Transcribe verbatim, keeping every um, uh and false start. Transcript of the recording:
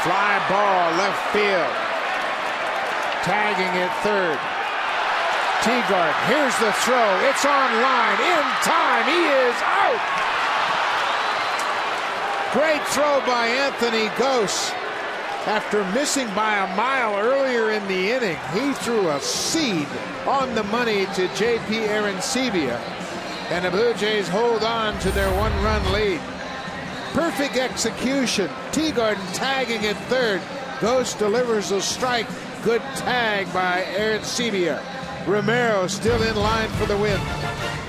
Fly ball left field. Tagging at third. Teagard, here's the throw. It's on line. In time. He is out. Great throw by Anthony Gose. After missing by a mile earlier in the inning, he threw a seed on the money to J P Arencibia, and the Blue Jays hold on to their one-run lead. Perfect execution. Teagard tagging at third. Gose delivers a strike. Good tag by Arencibia. Romero still in line for the win.